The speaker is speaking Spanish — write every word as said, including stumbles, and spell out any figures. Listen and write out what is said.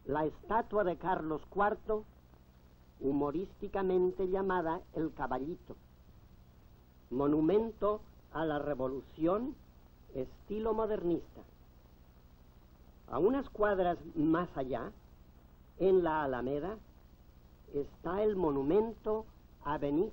la estatua de Carlos cuarto, humorísticamente llamada El Caballito, monumento a la revolución estilo modernista. A unas cuadras más allá, en la Alameda, está el monumento a Benito